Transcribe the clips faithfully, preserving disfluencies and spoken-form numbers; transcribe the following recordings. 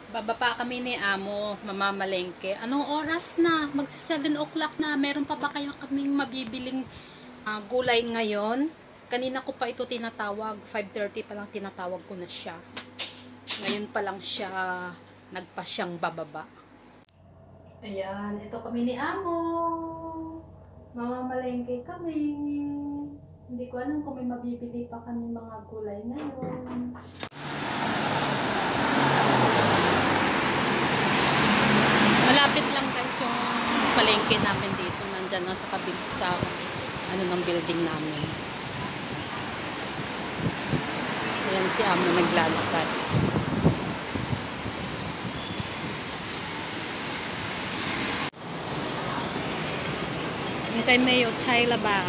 Bababa kami ni Amo, mamamalengke. Anong oras na? Magsi seven o'clock na. Meron pa ba kayo kaming mabibiling uh, gulay ngayon? Kanina ko pa ito tinatawag. five thirty pa lang tinatawag ko na siya. Ngayon pa lang siya nagpa siyang bababa. Ayan, ito kami ni Amo. Mamamalengke kami. Hindi ko alam kung may mabibili pa kami mga gulay ngayon. Malapit lang guys yung palengke namin dito. Nandyan lang sa kabila sa ano ng building namin. Ayan si Amo naglalakad. 应该没有菜了吧？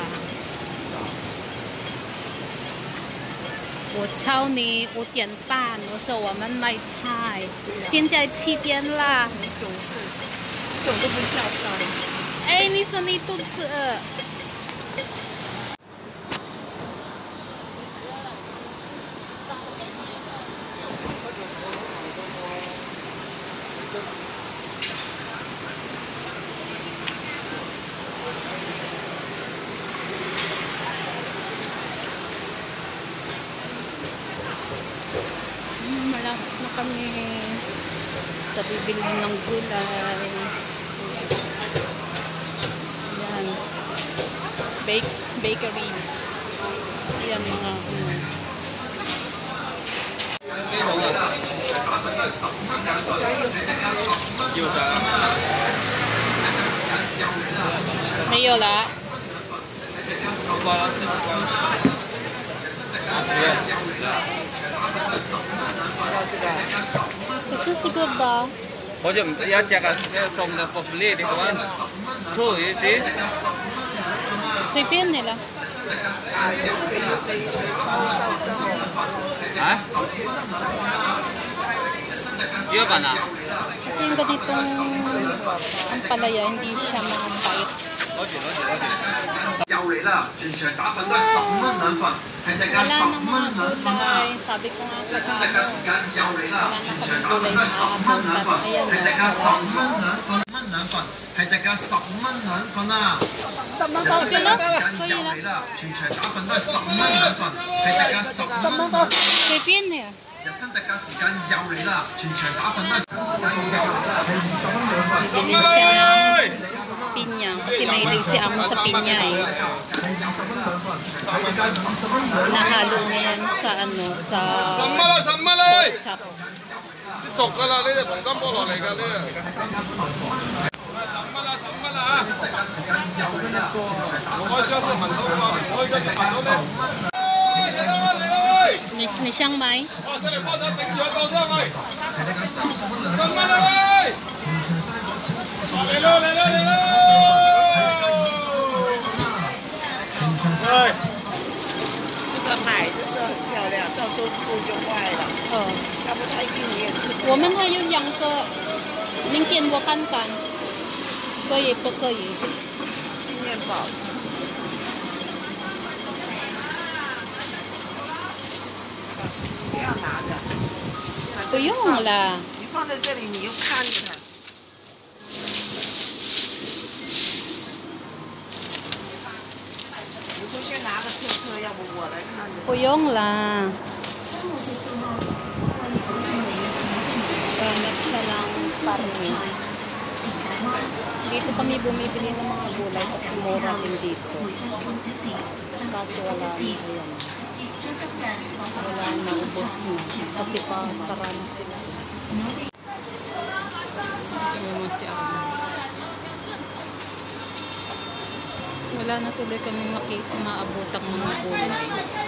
我敲你五点半，我说我们卖菜，现在七点啦。 你总是，一点都不下山。 哎，你说你肚子饿？Malapit na kami sa bibili ng gulay. Ayan. Bake, bakery. Ayan mga ano. Mayo la. 可是这个吧， 我就要加个要送的不是烈的是吧？吐一些。 随便的啦。 啊？Iya ba na? Kasi yung ganitong ang palaya, hindi siya mabait. 又嚟啦！全場打粉都係十蚊兩份，係大家十蚊兩份啊！ Sabi ko nga 即係新特價時間又嚟啦！全場打粉都係十蚊兩份，係大家十蚊兩份，蚊兩份，係大家十蚊兩份啊！新特價時間又嚟啦！全場打粉都係十蚊兩份，係大家十蚊兩份。 隨便的。 日新特價時間又嚟啦！全場打粉都係係二十蚊兩份。 Bili siya ng pinya kasi mahilig si Amo sa pinya eh. Nahalo niya yan sa ano sa pork chop. 熟㗎啦，呢隻黃金菠蘿嚟㗎呢隻。 Ni, ni Chiang Mai. 这个买就是很漂亮，到时候吃就坏了。 哦， 要不太硬你也吃不了。 我们还有两个，明天我看看，可以不可以？ 今天不好吃。 不要拿着， 不用了。 你放在这里，你又看着它。你回去拿个车车，要不我来看着。 不用啦。Hanap siya ng parang. Dito kami bumibili ng mga gulay kasi mura din dito. Kaso wala na yan. Wala na, ubos na. Kasi pa, sara na sila. Ito mo si Amo. Wala na tuloy kami makita, maabot ang mga gulay.